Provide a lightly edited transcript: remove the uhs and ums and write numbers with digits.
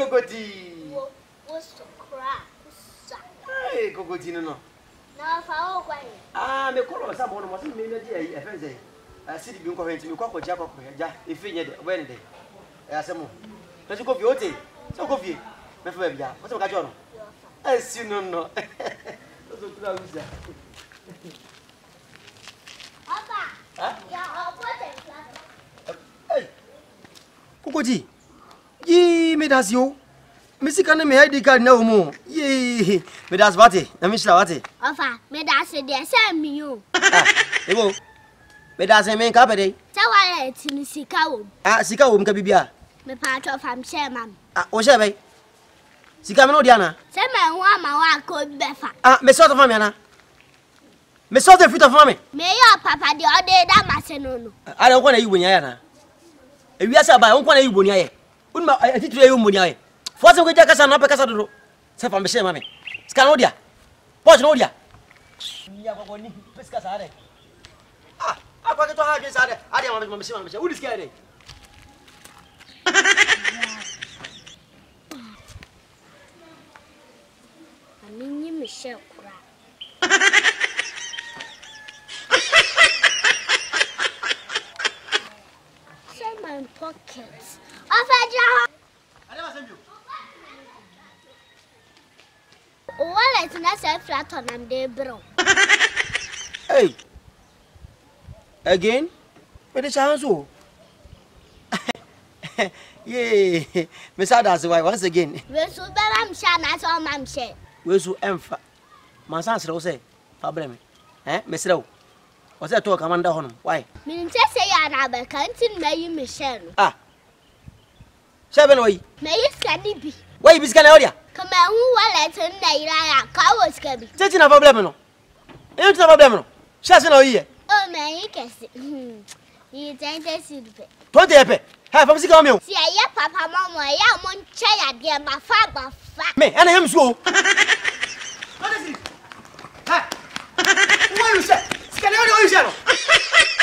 Kokotii. What's the crap? Hey, Kokotii no. Now Fõol kwai. Ah, me call some one was me na dey e fenze. City bi nko hwenti me kwa koja kwa ja e fi nye de when dey. Asemo. Na ji kofi ote. So kofi. Me fa bia. What ka jo no? Esi no. So tu la usa. Papa. Huh? Yeah, what? Hey. Kokotii. Yi me das yo. Me sika na me ID card na omo. Yi. Me das wate. Na me shira wate. Ofa, me da se de se mi yo. Ebo. Me das me nka pede. Sa wala ti sika wo. Sika wo mka bibia. Me pa to fam share mam. O share bay. Sika me no dia na. Se me hu ama wa ko befa. Me sort of family na. Me sort of fit of family. Me yo papa de o de da ma se no no. Ada nko na yibonya ya na. Ewiasa ba nko na yibonya ye. Unma atitire yo monya ye. Force ko jaka sa na pe kasa dodo. Se fam be share mame. Sika no dia. Poch no dia. Ya ko ni pesika sa ade. Apa ke to ha je sa ade. Ade mame share. Who is scared? Aminyi me share kura. Share my pockets. Ofa Ade ma sembi. wallet na se flat on am dey bro. Hey. Again? Where the chance o? Yeah. Me sad as why once again. We so be mam sha na so mam she. We so emfa. Man san sere wo say fa bre me. Me sere wo. O say to commander honum. Why? Me nte se ya na be kan tin me yi me share no. She be no yi. Me yi skadi bi. Why bi ska na odia? Kama hu wallet na ira ya ka wo skabi. Teti na problem no. E tu na problem no. She say na oyi. O me yi kese. Yi tente si be. 20 epe. Ha fam sika me o. Si ya papa mama ya mo nche ya de ma fa. Me, ana yam so. What is it? Ha. Why you say? Sika na odia o yi no.